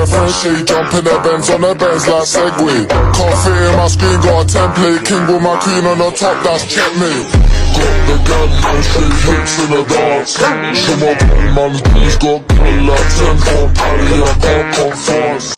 girlfriend, she jumping the Benz on the Benz like Segway. Can't fit in my screen, got a template. King with my queen on the top, that's checkmate. Got the gal, no straight hips in the dance. She my man, he's got gal like 10 pound paddy, I can't come fast.